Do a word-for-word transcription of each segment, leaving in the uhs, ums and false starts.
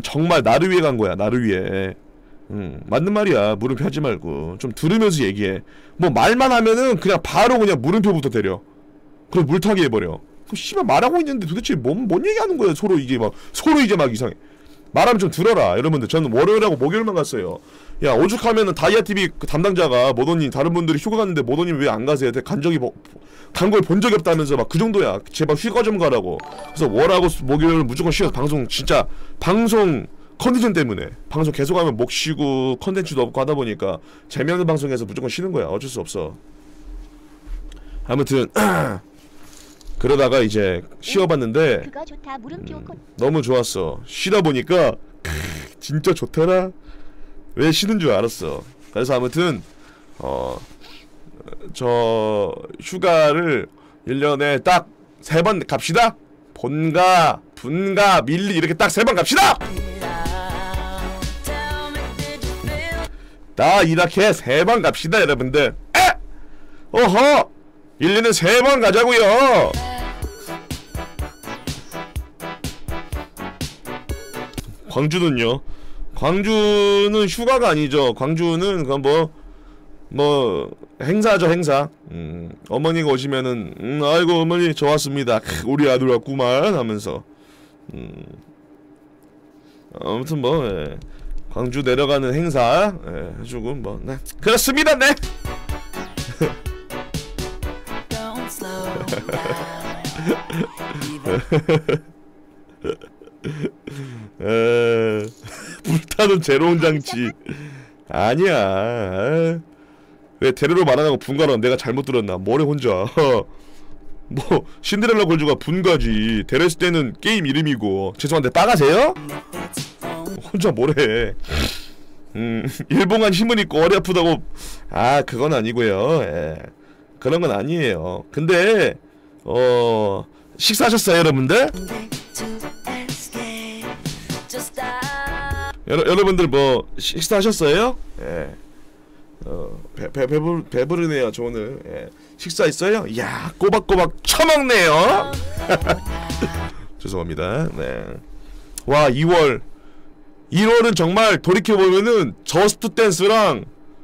정말 나를 위해 간 거야. 나를 위해. 음, 맞는 말이야. 물음표 하지 말고 좀 들으면서 얘기해. 뭐 말만 하면은 그냥 바로 그냥 물음표부터 때려. 그럼 물타기 해버려. 그럼 씨발 말하고 있는데 도대체 뭔, 뭔 얘기하는 거야. 서로 이게 막 서로 이제 막 이상해. 말하면 좀 들어라. 여러분들 저는 월요일하고 목요일만 갔어요. 야 오죽하면은 다이아티비 그 담당자가 모더님 다른 분들이 휴가 갔는데 모더님 왜 안 가세요? 간 적이 뭐, 간 걸 본 적이 없다면서 막 그 정도야. 제발 휴가 좀 가라고. 그래서 월하고 목요일 무조건 쉬어서 방송 진짜 방송 컨디션 때문에 방송 계속하면 목 쉬고 컨텐츠도 없고 하다 보니까 재미없는 방송에서 무조건 쉬는 거야. 어쩔 수 없어. 아무튼 그러다가 이제 쉬어봤는데 그거 좋다. 물음표 음, 너무 좋았어. 쉬다 보니까 크, 진짜 좋더라. 왜 쉬는 줄 알았어. 그래서 아무튼 어 저 휴가를 일 년에 딱 세 번 갑시다. 본가, 분가, 밀리 이렇게 딱 세 번 갑시다. 다 이렇게 세 번 갑시다 여러분들. 에! 어허! 일 년에 세 번 가자고요. 광주는요? 광주는 휴가가 아니죠. 광주는 그건 뭐, 뭐, 행사죠, 행사. 음, 어머니가 오시면은, 음, 아이고, 어머니, 저 왔습니다. 크, 우리 아들 왔구만. 하면서. 음, 아무튼 뭐, 예. 광주 내려가는 행사, 예, 해주고, 뭐, 네. 그렇습니다, 네! 에... 불타는 제로운 장치 아니야. 에... 왜 데레로 말안하고 분가로 내가 잘못 들었나? 뭐래 혼자. 뭐 신데렐라 공주가 분가지. 데레스 때는 게임 이름이고. 죄송한데 빠가세요? 혼자 뭐래. 음 일봉한 힘은 있고 어리 아프다고. 아 그건 아니고요. 예. 그런 건 아니에요. 근데 어 식사하셨어요 여러분들? 여러, 여러분들 뭐 식사하셨어요? 예. 어, 배, 배, 배부, 배부르네요 저 오늘. 예. 식사했어요? 이야 꼬박꼬박 처먹네요. 죄송합니다. 네. 와 이월 일월은 정말 돌이켜보면은 저스트 댄스랑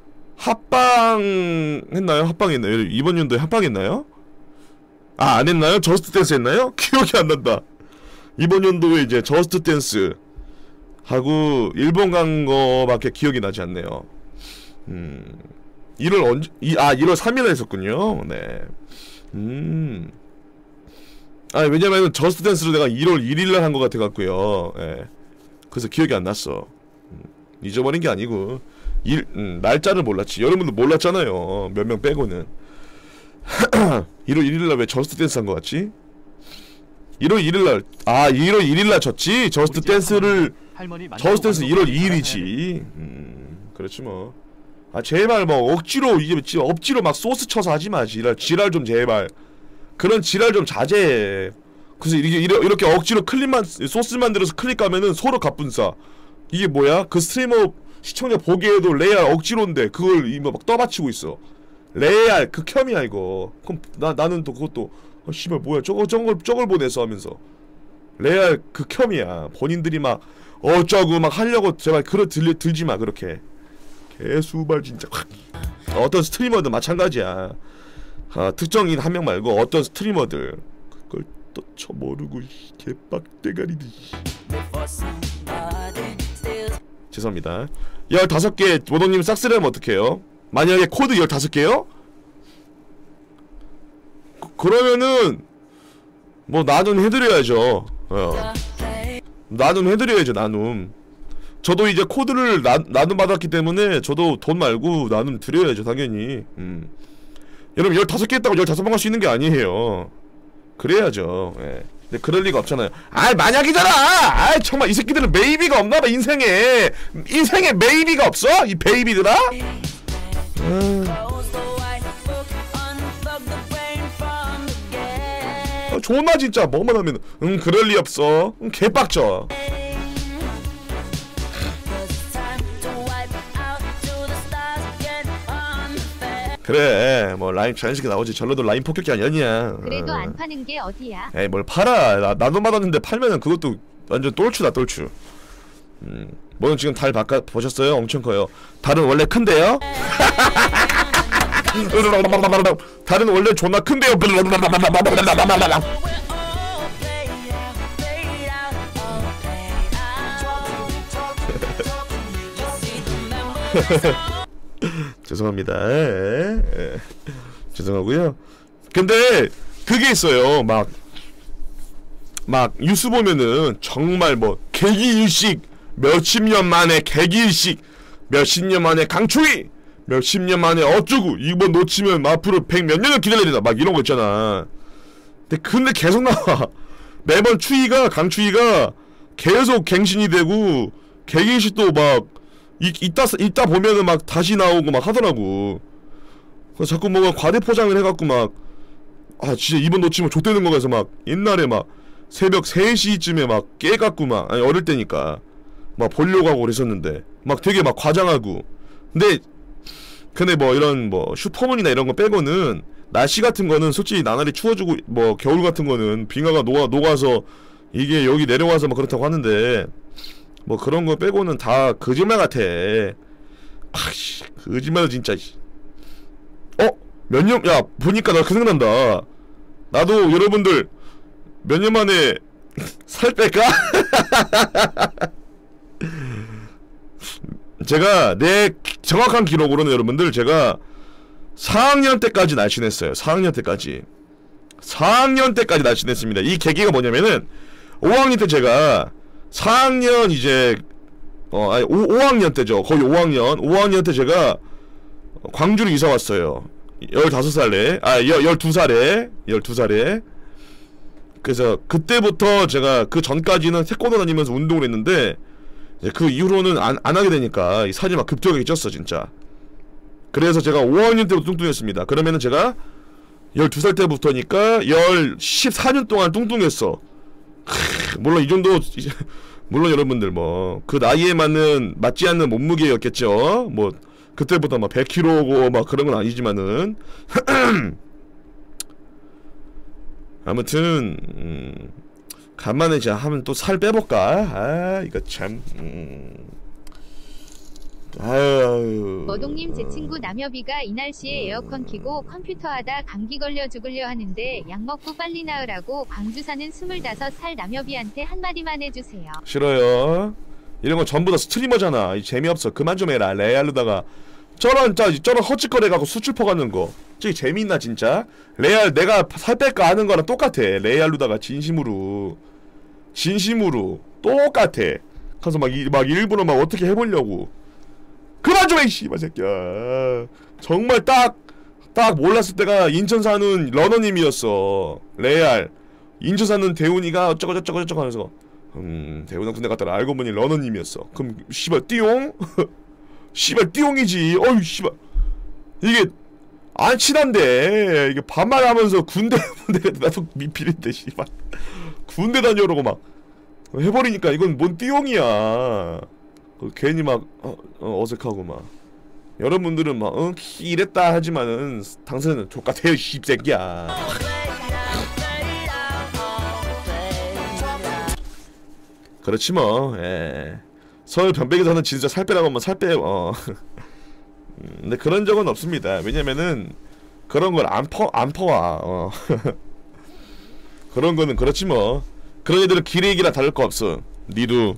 합방 했나요? 합방 했나요? 이번 연도에 합방 했나요? 아 안 했나요? 저스트 댄스 했나요? 기억이 안 난다. 이번 연도에 이제 저스트 댄스 하고 일본 간 거밖에 기억이 나지 않네요. 음, 일월 언제, 이, 아, 일월 삼일에 했었군요. 네. 음. 아, 왜냐면은 저스트 댄스를 내가 일월 일일날 한 것 같아갖고요. 예. 그래서 기억이 안 났어. 음, 잊어버린 게 아니고. 일, 음, 날짜를 몰랐지. 여러분들 몰랐잖아요. 몇 명 빼고는. 일월 일일날 왜 저스트 댄스 한 것 같지? 일월 일일날, 아, 일월 일일날 졌지? 저스트 댄스를, 저스트 댄스 일월 이일이지. 음, 그렇지 뭐. 아, 제발 뭐, 억지로, 이게, 억지로 막 소스 쳐서 하지 마, 지랄. 지랄 좀 제발. 그런 지랄 좀 자제해. 그래서 이렇게, 이렇게 억지로 클립만, 소스 만들어서 클릭 가면은 서로 갑분싸. 이게 뭐야? 그 스트리머 시청자 보기에도 레알 억지로인데, 그걸 이거 막 떠받치고 있어. 레알 극혐이야, 이거. 그럼, 나, 나는 또 그것도, 아, 씨발, 뭐야. 저거, 저걸, 저걸 보내서 하면서. 레알 극혐이야. 본인들이 막, 어쩌고 막 하려고, 제발, 그러, 들, 들지 마, 그렇게. 개수발, 진짜. 확. 어떤 스트리머들 마찬가지야. 아, 특정인 한 명 말고, 어떤 스트리머들. 그걸 또 쳐모르고, 개빡대가리들. 죄송합니다. 열다섯 개, 모동님 싹쓸이하면 어떡해요? 만약에 코드 열다섯 개요? 그러면은 뭐 나눔 해드려야죠. 어. 나눔 해드려야죠. 나눔. 저도 이제 코드를 나, 나눔 받았기 때문에 저도 돈 말고 나눔 드려야죠. 당연히. 음. 여러분 열다섯 개 했다고 열다섯 번 할 수 있는 게 아니에요. 그래야죠. 예. 근데 그럴 리가 없잖아요. 아이 만약이잖아. 아이 정말 이 새끼들은 메이비가 없나봐. 인생에 인생에 메이비가 없어? 이 베이비들아? 음. 아, 존나 진짜 뭐만 하면 응 그럴 리 없어. 응 개빡쳐. 그래 뭐 라임 자연스럽게 나오지. 전라도 라임 폭격기 아니냐. 그래도 안 파는 게 어디야. 에이 뭘 팔아. 나, 나도 받았는데 팔면은 그것도 완전 똘추다 똘추. 음, 뭐는 지금 달 바깥 보셨어요? 엄청 커요. 달은 원래 큰데요? 달은 원래 존나 큰데요. 죄송합니다. 에, 에. 죄송하고요. 근데 그게 있어요. 막 막 뉴스 보면은 정말 뭐 개기일식 몇십 년 만에 개기일식 몇십 년 만에 강추위 몇십 년 만에 어쩌고 이번 놓치면 앞으로 백 몇 년을 기다려야 된다 막 이런 거 있잖아. 근데 근데 계속 나와. 매번 추위가 강추위가 계속 갱신이 되고 개기일식도 막 이, 이따 이따 보면은 막 다시 나오고 막 하더라고. 그래서 자꾸 뭐가 과대 포장을 해갖고 막 아 진짜 이번 놓치면 좆되는 거가서 막 옛날에 막 새벽 세 시쯤에 막 깨갖고 막 아니 어릴 때니까 막 보려고 하고 그랬었는데 막 되게 막 과장하고. 근데 근데 뭐 이런 뭐 슈퍼문이나 이런 거 빼고는 날씨 같은 거는 솔직히 나날이 추워지고 뭐 겨울 같은 거는 빙하가 녹아 녹아서 이게 여기 내려와서 막 그렇다고 하는데 뭐 그런 거 빼고는 다 거짓말 같아. 아씨 거짓말 진짜. 어? 몇 년, 야 보니까 나 그 생각난다. 나도 여러분들 몇 년 만에 살 뺄까? 제가 내 정확한 기록으로는 여러분들 제가 사 학년 때까지 날씬했어요. 사 학년 때까지 사 학년 때까지 날씬했습니다. 이 계기가 뭐냐면은 오 학년 때 제가 사 학년 이제 어 아니 오 학년 때죠. 거의 오 학년 오 학년 때 제가 광주로 이사 왔어요. 열다섯 살에 아 열두 살에 열두 살에 그래서 그때부터 제가 그 전까지는 태권도 다니면서 운동을 했는데 이제 그 이후로는 안, 안 하게 되니까 이 살이 막 급격하게 쪘어 진짜. 그래서 제가 오 학년 때부터 뚱뚱했습니다. 그러면은 제가 열두 살 때부터니까 십사 년 동안 뚱뚱했어. 크, 물론 이 정도 물론 여러분들 뭐 그 나이에 맞는 맞지 않는 몸무게였겠죠. 뭐 그때부터 막 백 킬로그램고 막 그런 건 아니지만은 아무튼 음, 간만에 자 하면 또 살 빼볼까? 아 이거 참 음. 아유. 머동님 제 친구 남여비가 이 날씨에 에어컨 켜고 컴퓨터 하다 감기 걸려 죽으려 하는데 약 먹고 빨리 나으라고 광주 사는 스물다섯 살 남여비한테 한마디만 해주세요. 싫어요. 이런 건 전부 다 스트리머잖아. 재미없어. 그만 좀 해라. 레알로다가 저런 저, 저런 헛짓거리 갖고 수출 퍼가는 거 저기 재미있나 진짜? 레알 내가 살 뺄까 하는 거랑 똑같아. 레알로다가 진심으로 진심으로 똑같아. 가서 막, 이, 막 일부러 막 어떻게 해보려고. 그만 좀 해 씨발 새끼야. 정말 딱 딱 몰랐을 때가 인천 사는 러너님이었어. 레알 인천 사는 대훈이가 어쩌고 저쩌고 저쩌고 하면서 음 대훈아 군대 갔다가 알고 보니 러너님이었어. 그럼 씨발 띠용? 씨발 띠용이지. 어휴 씨발 이게 안 친한데 이게 반말하면서 군대 군대 나도 미필인데 씨발 군대 다녀오라고 막 해버리니까 이건 뭔 띠용이야. 괜히 막 어, 어, 어색하고 막 여러분들은 막 어, 이랬다 하지만은 당신은 족같아요 씹새끼야. 그렇지 뭐. 예. 서울 변백에서는 진짜 살 빼라고 하면 살 빼요. 어. 근데 그런 적은 없습니다. 왜냐면은 그런 걸 안 퍼 안 퍼와. 어. 그런 거는 그렇지 뭐. 그런 애들은 기레기라 다를 거 없어. 니도.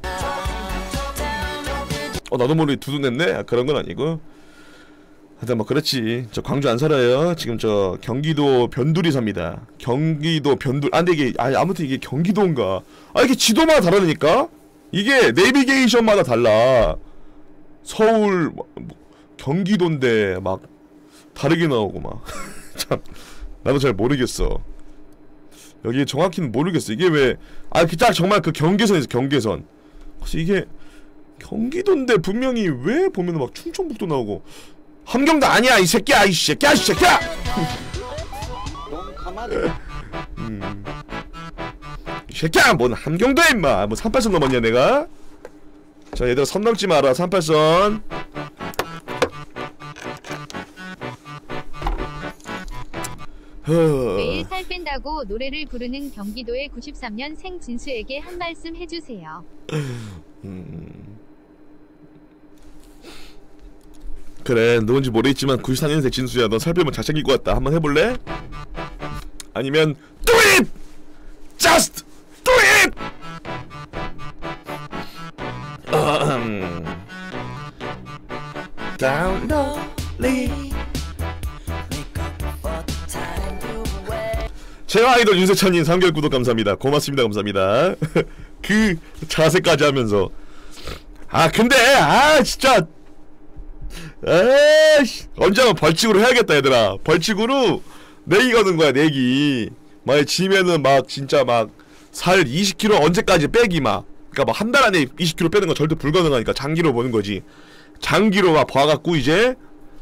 어 나도 모르게 두두 냈네? 아, 그런 건 아니고 하여튼 뭐 그렇지. 저 광주 안 살아요. 지금 저 경기도 변두리 삽니다. 경기도 변두 아 근데 이게 아 아무튼 이게 경기도인가 아 이게 지도마다 다르니까 이게 내비게이션마다 달라. 서울 뭐, 경기도인데 막 다르게 나오고 막 참 나도 잘 모르겠어. 여기 정확히는 모르겠어. 이게 왜 아 그 딱 정말 그 경계선에서 경계선 혹시 이게 경기도인데 분명히 왜 보면은 막 충청북도 나오고 함경도 아니야 이 새끼야 이 새끼야 이 새끼야. 음. 이 새끼야 뭔 함경도야 임마. 뭐 삼팔선 넘었냐 내가? 자 얘들아 선 넘지 마라. 삼팔선. 매일 살 뺀다고 노래를 부르는 경기도의 구십삼 년생 진수에게 한 말씀 해주세요. 음. 그래 누군지 모르겠지만 구십사 년생 진수야 너 살 빼면 잘생길 것 같다. 한번 해볼래? 아니면 do it! just do it! down the 제가 아이돌 윤세찬님 삼 개월 구독 감사합니다. 고맙습니다. 감사합니다. 그 자세까지 하면서 아 근데 아 진짜 에이씨 언제 한번 벌칙으로 해야겠다 얘들아. 벌칙으로 내기 거는 거야 내기. 만약에 지면은 막 진짜 막 살 이십 킬로그램 언제까지 빼기 막 그니까 막 한 달 안에 이십 킬로그램 빼는 건 절대 불가능하니까 장기로 보는 거지. 장기로 막 봐갖고 이제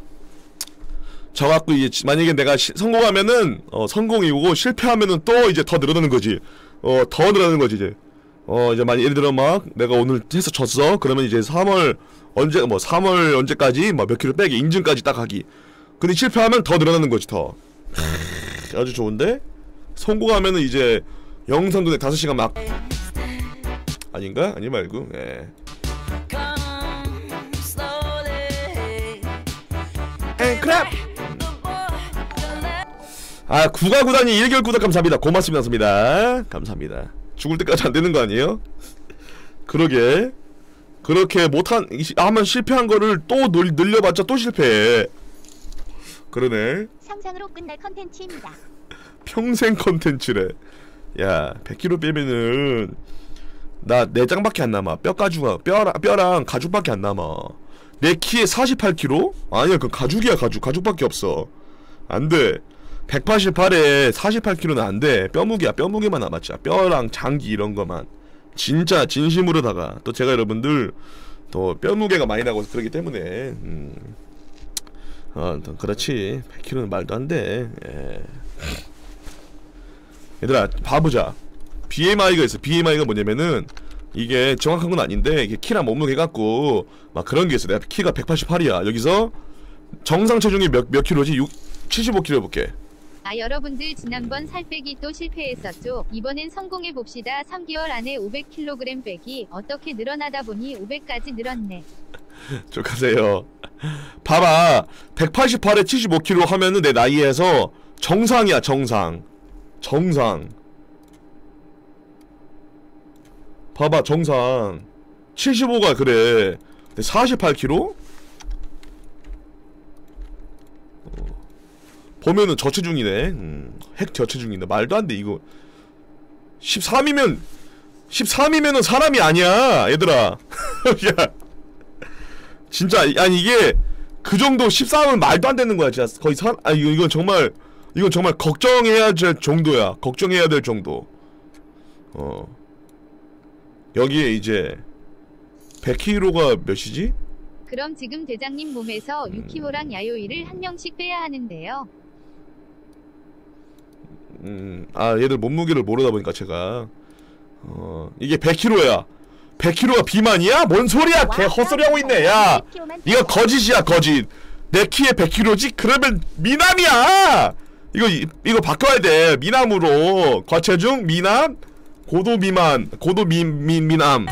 저갖고 이제 만약에 내가 시, 성공하면은 어 성공이고 실패하면은 또 이제 더 늘어나는 거지. 어 더 늘어나는 거지 이제. 어 이제 만약 예를 들어 막 내가 오늘 해서 졌어. 그러면 이제 삼월 언제 뭐 삼월 언제까지 뭐 몇 킬로 빼기 인증까지 딱 하기. 근데 실패하면 더 늘어나는 거지 더. 아주 좋은데? 성공하면은 이제 영상 도내 다섯 시간 막 아닌가? 아니 말고. 예. 에 크랩. 아 구가구단이 일 개월 구독 감사합니다. 고맙습니다. 감사합니다. 감사합니다. 죽을 때까지 안 되는 거 아니에요? 그러게 그렇게 못한 하면 실패한 거를 또 늘, 늘려봤자 또 실패해. 그러네. 상상으로 끝날 컨텐츠입니다. 평생 컨텐츠래. 야 백 킬로그램 빼면은 나 내장밖에 안 남아. 뼈 가죽 뼈랑 뼈랑 가죽밖에 안 남아. 내 키에 사십팔 킬로그램? 아니야 그 가죽이야 가죽. 가죽밖에 없어. 안돼. 백팔십팔에 사십팔 킬로그램는 안돼. 뼈무게야. 뼈무게만 남았지. 뼈랑 장기 이런거만. 진짜 진심으로다가 또 제가 여러분들 또 뼈무게가 많이 나고 그러기 때문에 음. 어 그렇지. 백 킬로그램는 말도 안돼. 예. 얘들아 봐보자. 비엠아이가 있어. 비엠아이가 뭐냐면은 이게 정확한 건 아닌데 이게 키랑 몸무게 갖고 막 그런 게 있어. 내가 키가 백팔십팔이야. 여기서 정상 체중이 몇, 몇 킬로지? 육, 칠십오 킬로 해볼게. 아 여러분들 지난번 살 빼기 또 실패했었죠. 이번엔 성공해봅시다. 삼 개월 안에 오백 킬로그램 빼기. 어떻게 늘어나다 보니 오백까지 늘었네. 족하세요. 봐봐 백팔십팔에 칠십오 킬로 하면은 내 나이에서 정상이야. 정상 정상 봐봐 정상 칠십오가 그래. 근데 사십팔 킬로? 어. 보면은 저체중이네. 음, 핵 저체중인데 말도 안 돼 이거. 십삼이면 십삼이면은 사람이 아니야 얘들아. 야 진짜 아니 이게 그 정도 십삼은 말도 안 되는 거야 진짜. 거의 사 아 이거 이건 정말 이건 정말 걱정해야 될 정도야. 걱정해야 될 정도. 어 여기에 이제 백 킬로그램가 몇이지? 그럼 지금 대장님 몸에서 음. 유키호랑 야요이를 한 명씩 빼야 하는데요. 음, 아 얘들 몸무게를 모르다 보니까 제가 어 이게 백 킬로그램야. 백 킬로그램가 비만이야? 뭔 소리야? 개 헛소리 하고 있네. 야 이거 거짓이야 거짓. 내 키에 백 킬로그램지? 그러면 미남이야. 이거 이거 바꿔야 돼. 미남으로. 과체중 미남 고도 미만 고도 미, 미, 미남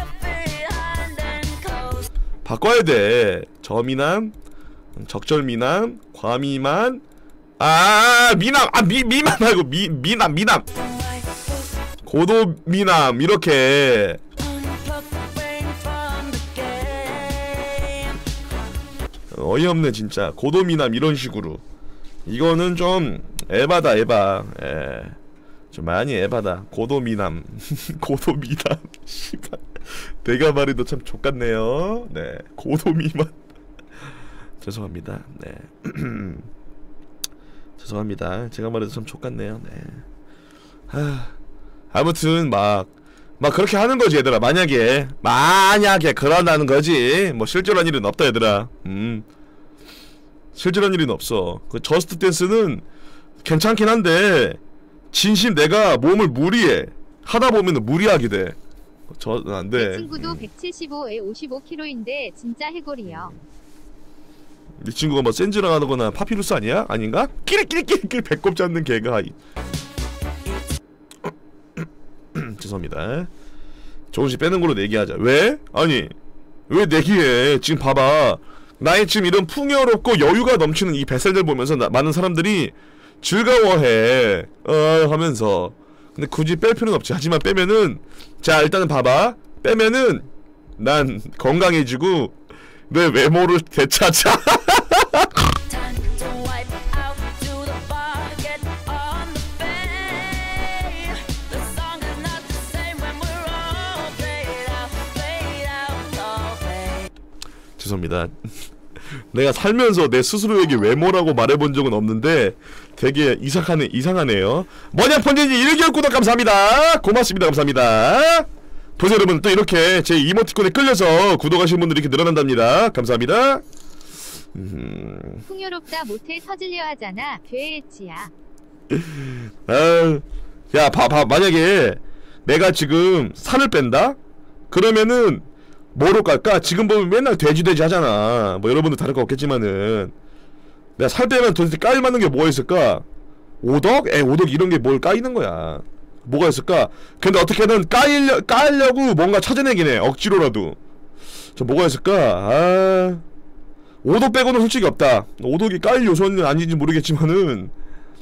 바꿔야 돼. 저미남 적절 미남 과미만 아 미남 아 미, 미만 말고 미, 미남 미남 고도 미남 이렇게. 어이없네 진짜. 고도 미남 이런 식으로. 이거는 좀 에바다 에바. 예. 좀 많이 에바다. 고도 미남. 고도 미남. 씨발. 내가 말해도 참 족같네요. 네. 고도 미만. 죄송합니다. 네. 죄송합니다. 제가 말해도 참 족같네요. 네. 하. 아무튼 막 막 그렇게 하는 거지 얘들아. 만약에 만약에 그런다는 거지. 뭐 실제로한 일은 없다 얘들아. 음. 실제로한 일은 없어. 그 저스트 댄스는 괜찮긴 한데 진심 내가 몸을 무리해 하다 보면은 무리하게 돼. 저 안 돼. 내 친구도 백칠십오에 오십오 킬로그램인데 진짜 해골이요. 네 친구가 뭐 센즈랑 하거나 파피루스 아니야? 아닌가? 끼리끼리끼리 배꼽 잡는 개가. 죄송합니다. 조금씩 빼는 걸로 내기하자. 왜? 아니 왜 내기해? 지금 봐봐 나의 지금 이런 풍요롭고 여유가 넘치는 이 뱃살들 보면서 나, 많은 사람들이 즐거워해 어 하면서. 근데 굳이 뺄 필요는 없지. 하지만 빼면은, 자 일단은 봐봐, 빼면은 난 건강해지고 내 외모를 되찾아. 죄송합니다. 내가 살면서 내 스스로에게 외모라고 말해본 적은 없는데 되게 이상하네, 이상하네요. 뭐냐 펀진이 일 개월 구독 감사합니다. 고맙습니다. 감사합니다. 보세요 여러분, 또 이렇게 제 이모티콘에 끌려서 구독하시는 분들이 이렇게 늘어난답니다. 감사합니다. 음... 풍요롭다 못해 터질려 하잖아. 괴했지야. 아, 야 봐봐, 만약에 내가 지금 살을 뺀다? 그러면은 뭐로 깔까? 지금 보면 맨날 돼지 돼지 하잖아. 뭐 여러분들 다를 거 없겠지만은 내가 살 빼면 도대체 까일 만한 게 뭐가 있을까? 오덕? 에 오덕 이런 게 뭘 까이는 거야. 뭐가 있을까? 근데 어떻게든 까이려, 까이려고 뭔가 찾아내긴 해. 억지로라도. 저 뭐가 있을까? 아, 오덕 빼고는 솔직히 없다. 오덕이 까일 요소는 아닌지 모르겠지만은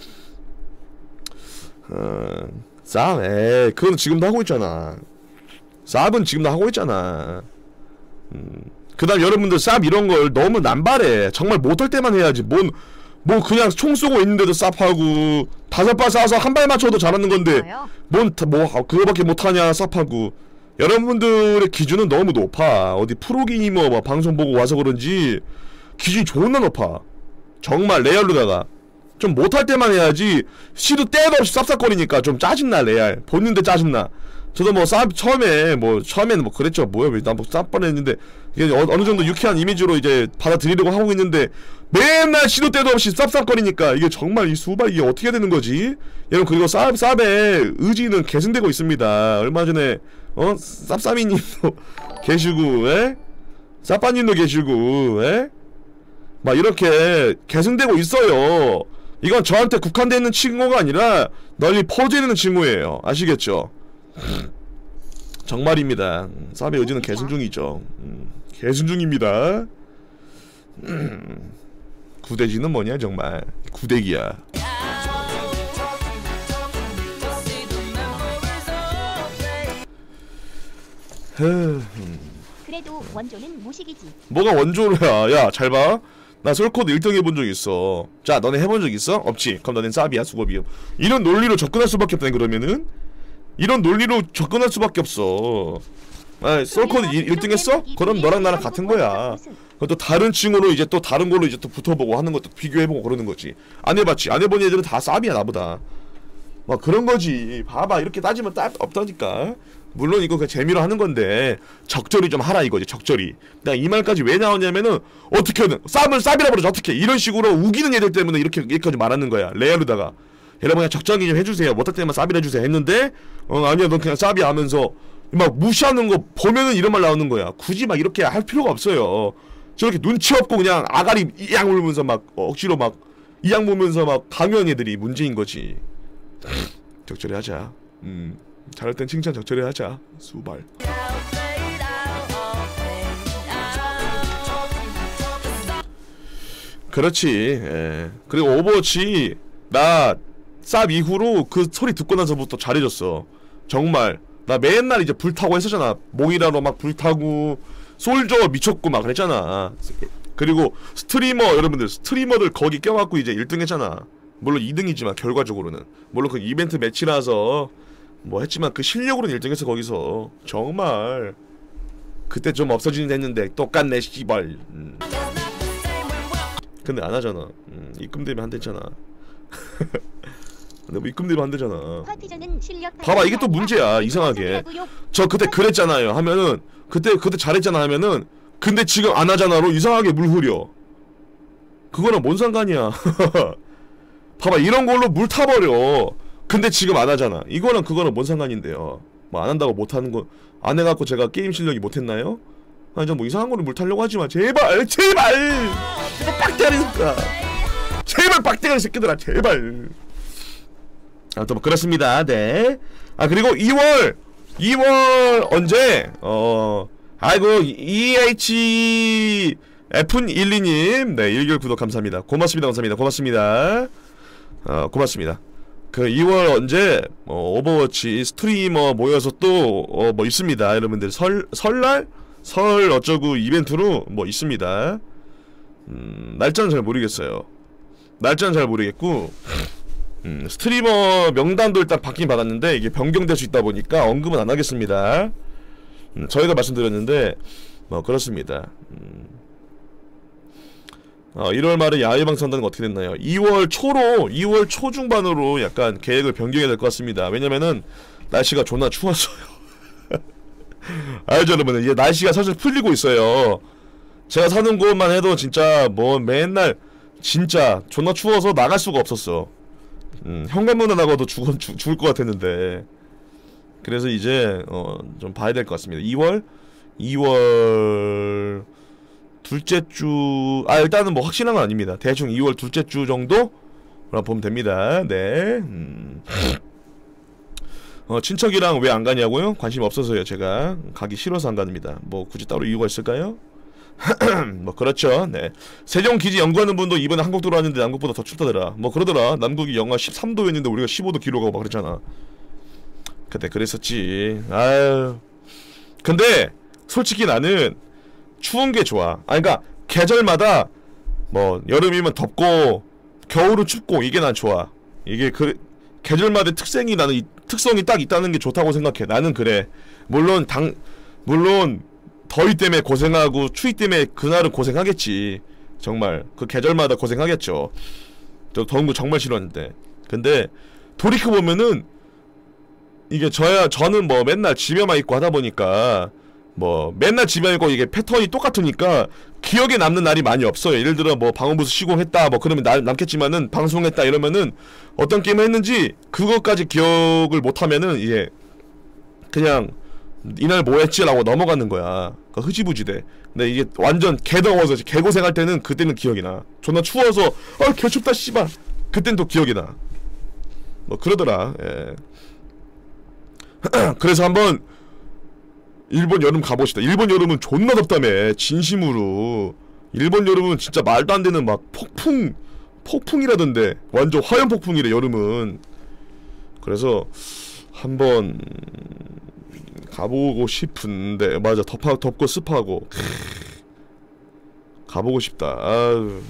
어, 쌉, 에이 그건 지금도 하고 있잖아. 쌉은 지금도 하고 있잖아. 음. 그 다음 여러분들 쌉 이런걸 너무 남발해. 정말 못할 때만 해야지. 뭔, 뭐 그냥 총 쏘고 있는데도 쌉하고, 다섯 발 쏴서 한 발 맞춰도 잘하는 건데 뭔 뭐 그거밖에 못하냐 쌉하고. 여러분들의 기준은 너무 높아. 어디 프로게이머 막 방송 보고 와서 그런지 기준이 존나 높아. 정말 레알로다가 좀 못할 때만 해야지. 시도 때도 없이 쌉쌉거리니까 좀 짜증나. 레알 보는데 짜증나. 저도 뭐 쌉 처음에 뭐 처음에는 뭐 그랬죠. 뭐야 왜 나 뭐 쌉 뻔했는데 이게 어, 어느 정도 유쾌한 이미지로 이제 받아들이려고 하고 있는데 맨날 시도 때도 없이 쌉쌉거리니까 이게 정말 이 수발 이게 어떻게 되는 거지? 여러분 그리고 쌉 쌉의 의지는 계승되고 있습니다. 얼마 전에 어 쌉싸미님도 계시고, 에? 쌉빠님도 계시고, 에? 막 이렇게 계승되고 있어요. 이건 저한테 국한되어 있는 친구가 아니라 널리 퍼져 있는 친구예요. 아시겠죠? 정말입니다. 쌉의 의지는 계승 중이죠. 음, 계승 중입니다. 음, 구대기는 뭐냐 정말. 구대기야. 그래도 원조는 무식이지. 뭐가 원조로야. 야 잘봐. 나 솔코드 일 등 해본 적 있어. 자 너네 해본 적 있어? 없지? 그럼 너넨 쌉이야 수고비야. 이런 논리로 접근할 수밖에 없다니. 그러면은 이런 논리로 접근할 수밖에 없어. 아, 솔코드 일 등 했어? 그럼 너랑 나랑 같은 거야. 그것도 다른 층으로 이제 또 다른 걸로 이제 또 붙어보고 하는 것도 비교해보고 그러는 거지. 안 해봤지? 안 해본 애들은 다 쌉이야 나보다. 막 그런 거지. 봐봐 이렇게 따지면 딱 없다니까. 물론 이거 그냥 재미로 하는 건데 적절히 좀 하라 이거지. 적절히. 내가 이 말까지 왜 나오냐면은 어떻게든 쌉을 쌉이라 부르지 어떻게. 이런 식으로 우기는 애들 때문에 이렇게 여기까지 말하는 거야. 레알로다가 여러분 그냥 적당히 좀 해주세요. 못할 때만 쌉이라 해주세요 했는데 어 아니야 넌 그냥 쌉이야 하면서 막 무시하는 거 보면은 이런 말 나오는 거야. 굳이 막 이렇게 할 필요가 없어요. 저렇게 눈치 없고 그냥 아가리 이양 물면서 막 억지로 막 이양 보면서 막 강요한 애들이 문제인 거지. 적절히 하자. 음 잘할 땐 칭찬 적절히 하자. 수발. 그렇지. 예. 그리고 오버워치 나 쌉 이후로 그 소리 듣고 나서부터 잘해졌어. 정말 나 맨날 이제 불타고 했었잖아. 모이라로 막 불타고 솔저 미쳤고 막 그랬잖아. 그리고 스트리머 여러분들 스트리머들 거기 껴갖고 이제 일 등 했잖아. 물론 이 등이지만 결과적으로는 물론 그 이벤트 매치라서 뭐 했지만 그 실력으로는 일 등 했어. 거기서 정말 그때 좀 없어지긴 했는데 똑같네 씨발. 음. 근데 안 하잖아. 음, 입금되면 안 되잖아. 근데 뭐 입금되면 안 되잖아. 봐봐 이게 또 문제야. 이상하게 저 그때 그랬잖아요 하면은 그때 그때 잘했잖아 하면은 근데 지금 안 하잖아로 이상하게 물 흐려. 그거랑 뭔 상관이야. 봐봐 이런 걸로 물 타버려. 근데 지금 안 하잖아. 이거랑 그거랑 뭔 상관인데요. 뭐 안 한다고 못 하는 거 안 해갖고 제가 게임 실력이 못했나요? 아니 저 뭐 이상한 거를 물 타려고 하지 마. 제발 제발 빡대가리니까 제발 빡대가리 새끼들아 제발. 아무튼 뭐 그렇습니다. 네. 아 그리고 이월 이월 언제 어 아이고 이에이치 에프일이님 네 일개월 구독 감사합니다. 고맙습니다. 감사합니다. 고맙습니다. 어 고맙습니다. 그 이월 언제 어, 오버워치 스트리머 모여서 또 어 뭐 있습니다. 여러분들 설 설날 설 어쩌고 이벤트로 뭐 있습니다. 음 날짜는 잘 모르겠어요. 날짜는 잘 모르겠고 음 스트리머 명단도 일단 받긴 받았는데 이게 변경될 수 있다 보니까 언급은 안 하겠습니다. 음, 저희가 말씀드렸는데 뭐 그렇습니다. 음. 어, 일월 말에 야외방송 한다는 거 어떻게 됐나요? 이월 초로 이월 초중반으로 약간 계획을 변경해야 될 것 같습니다. 왜냐면은 날씨가 존나 추웠어요. 알죠 여러분? 이제 날씨가 사실 풀리고 있어요. 제가 사는 곳만 해도 진짜 뭐 맨날 진짜 존나 추워서 나갈 수가 없었어. 음, 현관문에 나가도 죽, 죽, 죽을 것 같았는데 그래서 이제 어, 좀 봐야 될 것 같습니다. 이월 이월 둘째 주, 아 일단은 뭐 확실한 건 아닙니다. 대충 이월 둘째 주 정도라 보면 됩니다. 네. 음. 어 친척이랑 왜 안 가냐고요? 관심 없어서요. 제가 가기 싫어서 안 갑니다. 뭐 굳이 따로 이유가 있을까요? 뭐 그렇죠. 네. 세종 기지 연구하는 분도 이번에 한국 들어왔는데 남국보다 더 춥다더라. 뭐 그러더라. 남국이 영하 십삼 도였는데 우리가 십오 도 기록하고 막 그랬잖아. 그때 그랬었지. 아유. 근데 솔직히 나는 추운 게 좋아. 아 그니까 계절마다 뭐 여름이면 덥고 겨울은 춥고 이게 난 좋아. 이게 그 계절마다 특성이 나는 이 특성이 딱 있다는 게 좋다고 생각해. 나는 그래. 물론 당 물론 더위 때문에 고생하고 추위 때문에 그날은 고생하겠지. 정말 그 계절마다 고생하겠죠. 저 더운 거 정말 싫었는데. 근데 돌이켜 보면은 이게 저야 저는 뭐 맨날 집에만 있고 하다 보니까 뭐 맨날 집에 있고 이게 패턴이 똑같으니까 기억에 남는 날이 많이 없어요. 예를 들어 뭐 방어부스 시공했다 뭐 그러면 날 남겠지만은 방송했다 이러면은 어떤 게임을 했는지 그것까지 기억을 못하면은 이게 그냥 이날 뭐 했지 라고 넘어가는 거야. 그러니까 흐지부지돼. 근데 이게 완전 개더워서 개고생할 때는 그때는 기억이 나. 존나 추워서 아 개춥다 씨발 그땐 또 기억이 나. 뭐 그러더라. 예. 그래서 한번 일본 여름 가봅시다. 일본 여름은 존나 덥다며. 진심으로. 일본 여름은 진짜 말도 안 되는 막 폭풍 폭풍이라던데. 완전 화염 폭풍이래 여름은. 그래서 한번 가보고 싶은데 맞아 덥하, 덥고 습하고 가보고 싶다. 아유.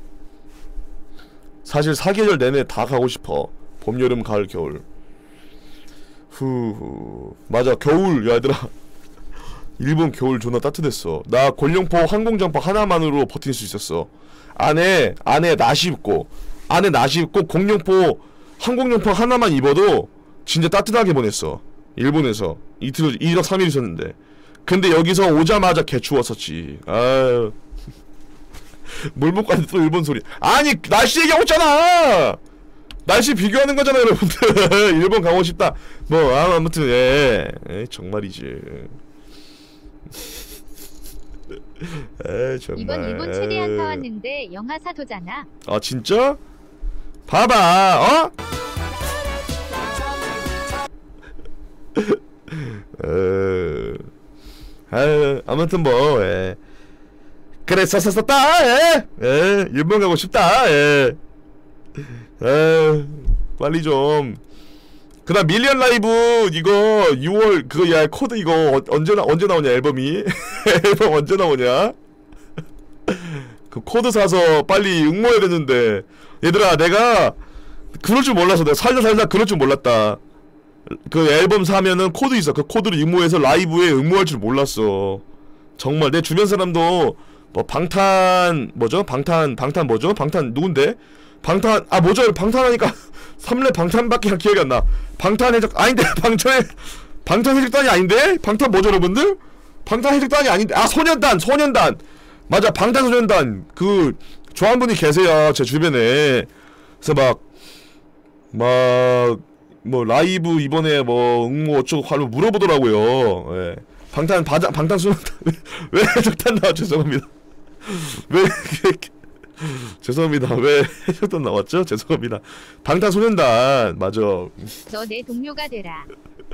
사실 사계절 내내 다 가고 싶어. 봄, 여름, 가을, 겨울. 후 맞아 겨울 얘들아. 일본 겨울 존나 따뜻했어. 나 골룡포 항공장파 하나만으로 버틸 수 있었어. 안에 안에 나시 입고 안에 나시 입고 공룡포 항공용포 하나만 입어도 진짜 따뜻하게 보냈어. 일본에서 이틀 이박 삼일 있었는데. 근데 여기서 오자마자 개 추웠었지. 아유. 뭘 먹고 왔는데 또 일본 소리. 아니 날씨 얘기하고 있잖아. 날씨 비교하는 거잖아 여러분들. 일본 가고 싶다. 뭐 아, 아무튼 예. 에이, 정말이지. 에이, 정말. 이번 일본 최대 한파 왔는데 영하 사 도잖아. 아 진짜? 봐봐 어? 어... 아유, 아무튼 뭐 예. 그랬었었다. 예. 예. 일본 가고 싶다. 예. 에 빨리 좀. 그다음 밀리언 라이브 이거 유월 그거 야 코드 이거 어, 언제 나 언제 나오냐 앨범이. 앨범 언제 나오냐. 그 코드 사서 빨리 응모해야 되는데 얘들아 내가 그럴 줄 몰라서 내가 살다 살다 그럴 줄 몰랐다. 그 앨범 사면은 코드 있어. 그 코드를 응모해서 라이브에 응모할 줄 몰랐어. 정말 내 주변 사람도 뭐 방탄 뭐죠? 방탄 방탄 뭐죠? 방탄 누군데? 방탄 아 뭐죠? 방탄하니까 삼렙 방탄밖에 기억이 안 나. 방탄해적 아닌데 방탄 방탄해적단이 아닌데? 방탄 뭐죠 여러분들? 방탄해적단이 아닌데 아 소년단 소년단 맞아 방탄소년단 그 좋아하는 분이 계세요 제 주변에. 그래서 막 막 뭐 라이브 이번에 뭐 응모 어쩌고 하고 물어보더라고요. 예. 방탄 바자 방탄소년단 왜 해적단 나와 죄송합니다. 왜 죄송합니다. 왜 해적단 나왔죠? 죄송합니다. 방탄소년단 맞아. 너 내 동료가 되라.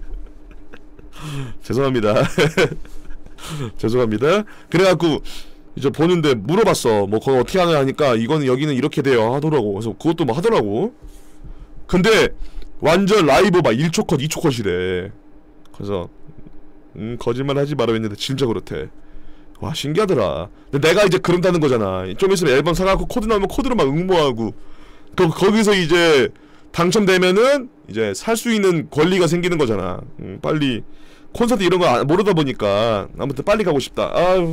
죄송합니다. 죄송합니다. 그래갖고 이제 보는데 물어봤어. 뭐 그거 어떻게 하냐 하니까 이거는 여기는 이렇게 돼요 하더라고. 그래서 그것도 뭐 하더라고. 근데 완전 라이브 막 일 초 컷, 이 초 컷이래. 그래서 음 거짓말 하지 말아 했는데 진짜 그렇대. 와 신기하더라. 근데 내가 이제 그런다는 거잖아. 좀 있으면 앨범 사갖고 코드 나오면 코드로 막 응모하고 거, 거기서 이제 당첨되면은 이제 살 수 있는 권리가 생기는 거잖아. 음, 빨리 콘서트 이런 거 모르다 보니까 아무튼 빨리 가고 싶다. 아유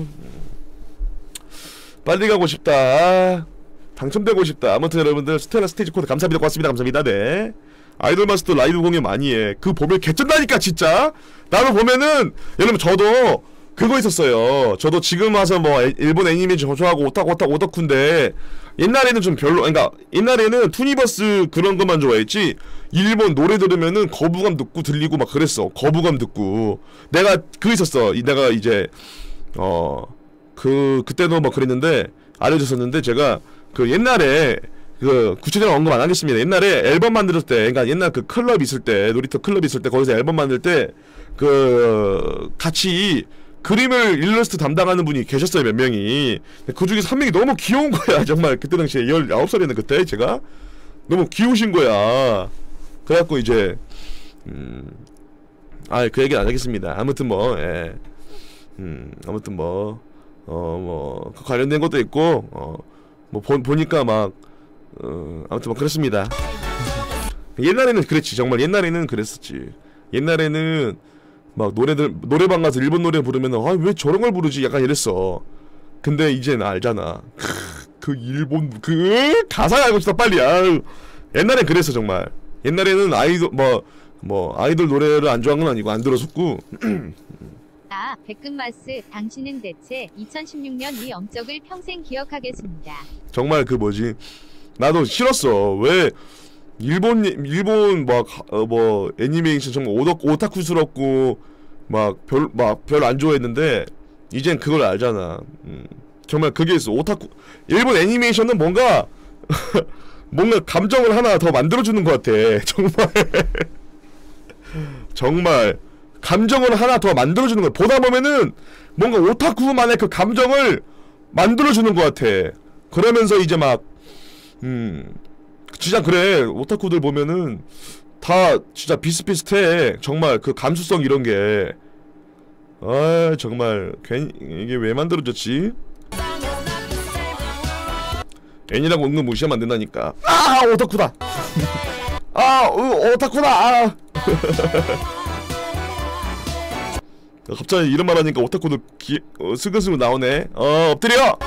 빨리 가고 싶다. 아, 당첨되고 싶다. 아무튼 여러분들 스텔라 스테이지 코드 감사합니다. 고맙습니다. 감사합니다. 네. 아이돌 마스터 라이브 공연 많이 해. 그 보면 개쩐다니까 진짜. 나도 보면은 여러분 저도 그거 있었어요. 저도 지금 와서 뭐 일본 애니메이션 좋아하고 오타쿠 오타쿠 오타쿠인데 옛날에는 좀 별로, 그러니까 옛날에는 투니버스 그런 것만 좋아했지 일본 노래 들으면은 거부감 듣고 들리고 막 그랬어. 거부감 듣고 내가 그 있었어. 내가 이제 어 그 그때도 막 그랬는데 알려줬었는데 제가 그 옛날에 그 구체적인 언급 안 하겠습니다. 옛날에 앨범 만들었을 때, 그러니까 옛날 그 클럽 있을 때, 놀이터 클럽 있을 때 거기서 앨범 만들 때 그 같이 그림을 일러스트 담당하는 분이 계셨어요. 몇 명이. 그 중에서 한 명이 너무 귀여운 거야. 정말 그때 당시에 열아홉 살이었는데 그때 제가 너무 귀여우신 거야. 그래갖고 이제 음... 아 그 얘기는 안 하겠습니다. 아무튼 뭐 예. 음 아무튼 뭐 어 뭐 그 관련된 것도 있고 어 뭐 보니까 막 어 아무튼 뭐 그렇습니다. 옛날에는 그랬지. 정말 옛날에는 그랬었지. 옛날에는 막 노래들 노래방 가서 일본 노래 부르면은 아 왜 저런 걸 부르지 약간 이랬어. 근데 이제는 알잖아. 그 일본 그 가사 알고 싶다 빨리. 아유. 옛날엔 그랬어 정말. 옛날에는 아이돌 뭐 뭐 아이돌 노래를 안 좋아한 건 아니고 안 들었었고. 아, 백금마스, 당신은 대체 이천십육 년 이 엄적을 평생 기억하겠습니다. 정말 그 뭐지? 나도 싫었어. 왜 일본 일본 막 뭐 애니메이션 정말 오덕 오타쿠스럽고 막 별 막 별 안 좋아했는데 이젠 그걸 알잖아. 음, 정말 그게 있어. 오타쿠 일본 애니메이션은 뭔가 뭔가 감정을 하나 더 만들어주는 것 같아. 정말 정말 감정을 하나 더 만들어주는 거야. 보다 보면은 뭔가 오타쿠만의 그 감정을 만들어주는 것 같아. 그러면서 이제 막 음 진짜 그래. 오타쿠들 보면은 다 진짜 비슷비슷해. 정말 그 감수성 이런 게. 아 정말 괜히 이게 왜 만들어졌지? 애니라고 은근 무시하면 안 된다니까. 아 오타쿠다. 아 어, 오타쿠다. 아. 갑자기 이런 말 하니까 오타쿠들 기, 어, 스근스근 나오네. 어 엎드려.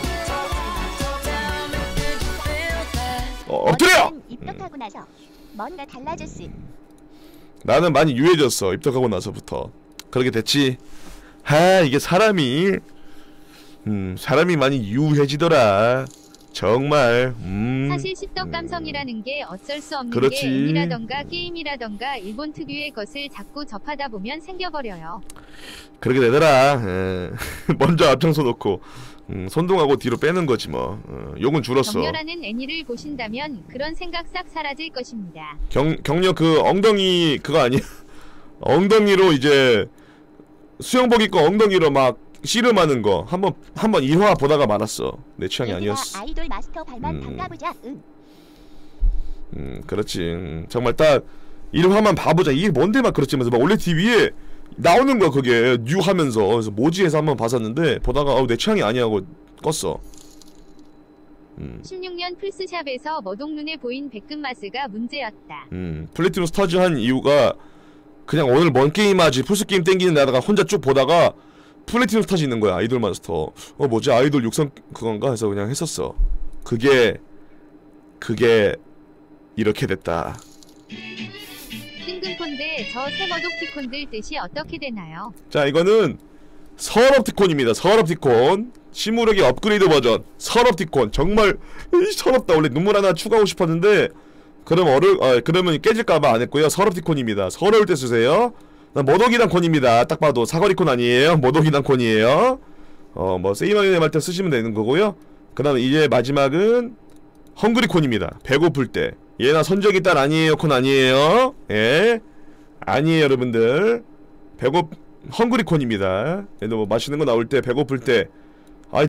어, 엎드려! 입덕하고 나서 뭔가 달라졌음. 나는 많이 유해졌어. 입덕하고 나서부터. 그렇게 됐지. 하 이게 사람이 음 사람이 많이 유해지더라. 정말 음 사실 십덕 감성이라는 게 어쩔 수 없는 그렇지. 게 애니라던가 게임이라던가 일본 특유의 것을 자꾸 접하다 보면 생겨버려요. 그렇게 되더라. 에. 먼저 앞장서 놓고 음, 선동하고 뒤로 빼는 거지 뭐. 어, 욕은 줄었어. 격려라는 애니를 보신다면 그런 생각 싹 사라질 것입니다. 경, 격려 그 엉덩이 그거 아니야? 엉덩이로 이제 수영복 입고 엉덩이로 막 씨름하는 거 한번 한번 일 화 보다가 말았어. 내 취향이 아니었어. 아이돌 마스터 발만 음. 바꿔보자. 응. 음 그렇지. 음, 정말 딱 일 화만 봐보자. 이게 뭔데 막 그렇지면서 막 원래 티비에 나오는 거야 그게 뉴 하면서. 그래서 뭐지 해서 한번 봤었는데 보다가 어, 내 취향이 아니야 하고 껐어. 음. 십육 년 플스샵에서 머독눈에 보인 백금마스가 문제였다. 음 플래티넘 스타즈 한 이유가 그냥 오늘 뭔 게임 하지 플스게임 땡기는 데다가 혼자 쭉 보다가 플래티넘 스타즈 있는 거야. 아이돌 마스터. 어 뭐지 아이돌 육성 그건가 해서 그냥 했었어. 그게 그게 이렇게 됐다. 뜬금폰데 저 세머독티콘들 뜻이 어떻게 되나요? 자 이거는 서럽티콘입니다. 서럽티콘 시무력의 업그레이드 버전 서럽티콘. 정말 으이, 서럽다. 원래 눈물 하나 추가하고 싶었는데 그럼 어려 아, 그러면 깨질까봐 안 했고요. 서럽티콘입니다. 서러울 때 쓰세요. 머독이단 콘입니다. 딱 봐도 사거리콘 아니에요. 머독이단 콘이에요. 어 뭐 세이마니네 할 때 쓰시면 되는 거고요. 그 다음에 이제 마지막은 헝그리콘입니다. 배고플 때. 얘나 선정이 딸 아니에요 콘 아니에요. 예 아니에요 여러분들. 배고 헝그리콘입니다. 얘도 뭐 맛있는 거 나올 때 배고플 때